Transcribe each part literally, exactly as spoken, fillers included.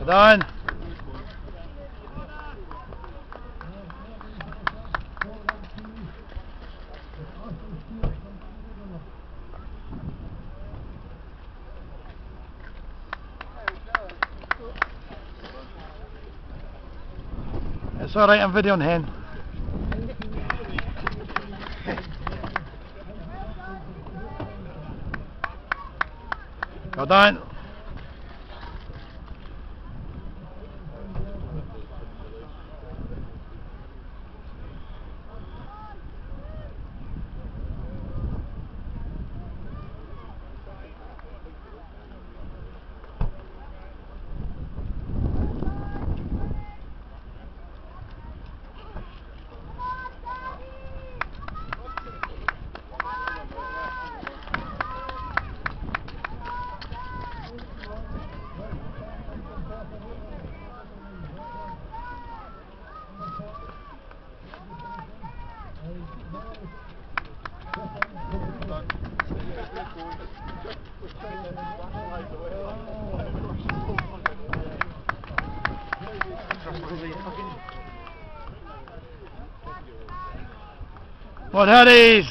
Well done. It's alright, I'm videoing hen. Well done. What Harry's?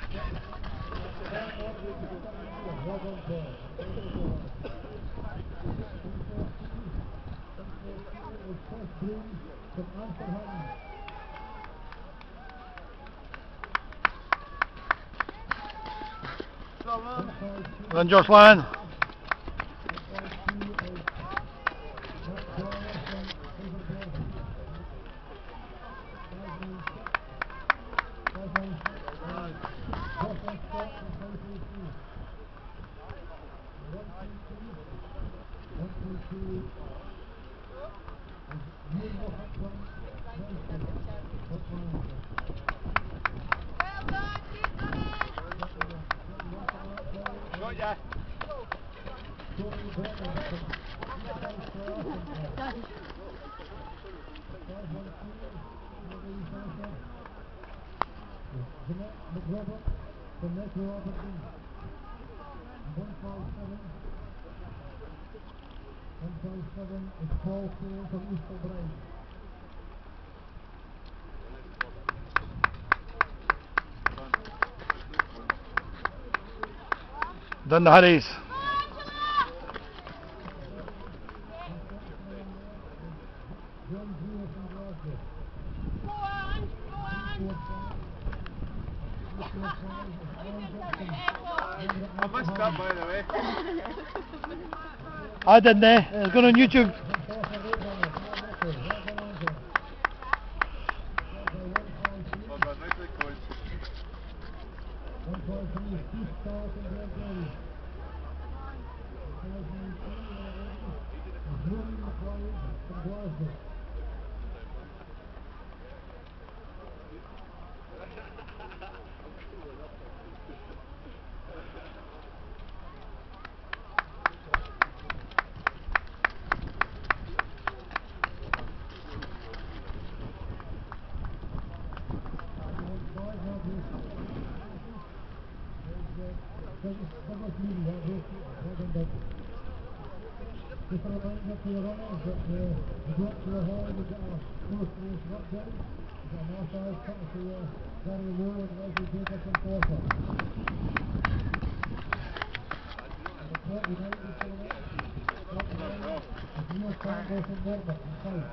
Then Jocelyn. Yeah. Done the Harry's. I missed that, by the way. I didn't, eh? It's going on YouTube. Just a reminder to your runners that the, the go up to the hall, we've got a close race work ready. We've got an outside cut to uh, Gary Lowe and Leslie Jacobson Porter. And the Port United for the next. Port United, the Neil Campbell from Melbourne inside.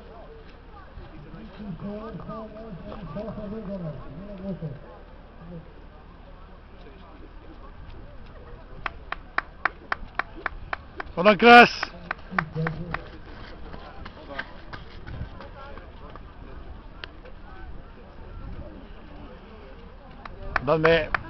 Two forward, four runners and Porter road runners. Another local. Well done, Chris. Done, mate.